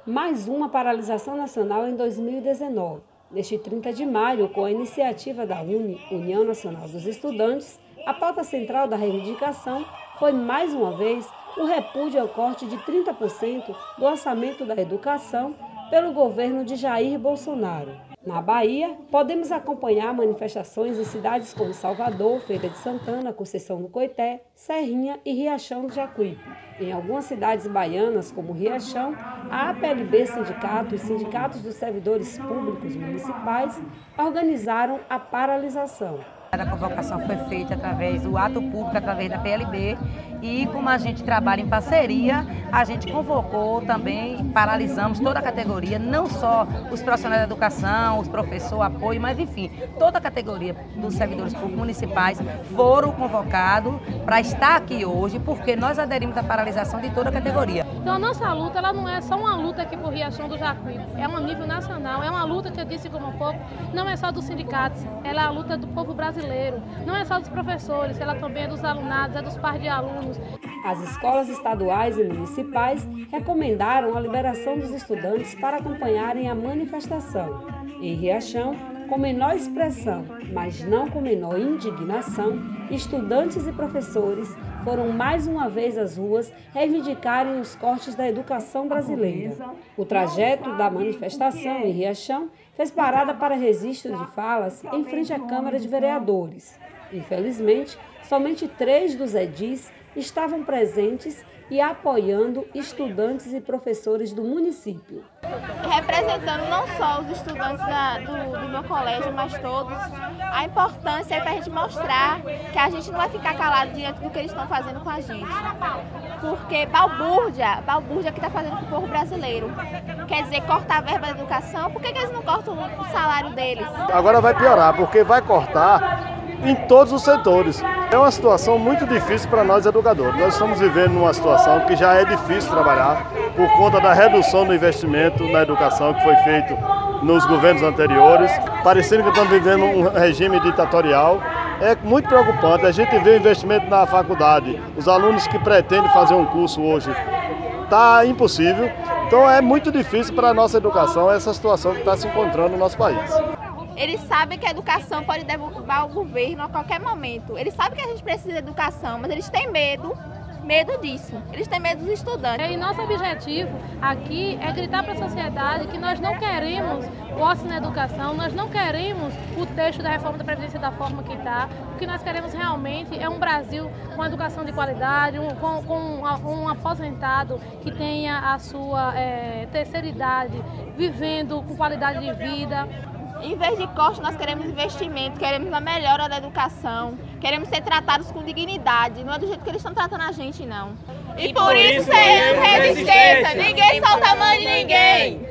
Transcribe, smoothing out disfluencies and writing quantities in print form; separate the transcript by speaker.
Speaker 1: Mais uma paralisação nacional em 2019. Neste 30 de maio, com a iniciativa da União Nacional dos Estudantes, a pauta central da reivindicação foi, mais uma vez, o repúdio ao corte de 30% do orçamento da educação pelo governo de Jair Bolsonaro. Na Bahia, podemos acompanhar manifestações em cidades como Salvador, Feira de Santana, Conceição do Coité, Serrinha e Riachão do Jacuípe. Em algumas cidades baianas, como Riachão, a APLB Sindicato e sindicatos dos servidores públicos municipais organizaram a paralisação.
Speaker 2: A convocação foi feita através do ato público, através da PLB, e como a gente trabalha em parceria, a gente convocou também, paralisamos toda a categoria, não só os profissionais da educação, os professores, apoio, mas enfim, toda a categoria dos servidores públicos municipais foram convocados para estar aqui hoje, porque nós aderimos à paralisação de toda a categoria.
Speaker 3: Então a nossa luta, ela não é só uma luta aqui por Riachão do Jacuípe, é uma nível nacional, é uma luta que eu disse como um pouco, não é só dos sindicatos, ela é a luta do povo brasileiro. Não é só dos professores, ela também é dos alunados, é dos pais de alunos.
Speaker 1: As escolas estaduais e municipais recomendaram a liberação dos estudantes para acompanharem a manifestação. Em Riachão, com menor expressão, mas não com menor indignação, estudantes e professores foram mais uma vez às ruas reivindicarem os cortes da educação brasileira. O trajeto da manifestação em Riachão fez parada para registro de falas em frente à Câmara de Vereadores. Infelizmente, somente 3 dos edis estavam presentes e apoiando estudantes e professores do município.
Speaker 4: Representando não só os estudantes do meu colégio, mas todos, a importância é para a gente mostrar que a gente não vai ficar calado diante do que eles estão fazendo com a gente. Porque balbúrdia que está fazendo com o povo brasileiro. Quer dizer, cortar a verba da educação, por que eles não cortam o salário deles?
Speaker 5: Agora vai piorar, porque vai cortar em todos os setores. É uma situação muito difícil para nós educadores. Nós estamos vivendo numa situação que já é difícil trabalhar por conta da redução do investimento na educação que foi feito nos governos anteriores. Parecendo que estamos vivendo um regime ditatorial. É muito preocupante. A gente vê o investimento na faculdade. Os alunos que pretendem fazer um curso hoje, está impossível. Então é muito difícil para a nossa educação essa situação que está se encontrando no nosso país.
Speaker 4: Eles sabem que a educação pode derrubar o governo a qualquer momento. Eles sabem que a gente precisa de educação, mas eles têm medo disso. Eles têm medo dos estudantes.
Speaker 3: E nosso objetivo aqui é gritar para a sociedade que nós não queremos corte na educação, nós não queremos o texto da reforma da Previdência da forma que está. O que nós queremos realmente é um Brasil com educação de qualidade, com um aposentado que tenha a sua terceira idade, vivendo com qualidade de vida.
Speaker 4: Em vez de corte, nós queremos investimento, queremos a melhora da educação, queremos ser tratados com dignidade, não é do jeito que eles estão tratando a gente, não. E por isso é resistência, ninguém solta a mão de ninguém!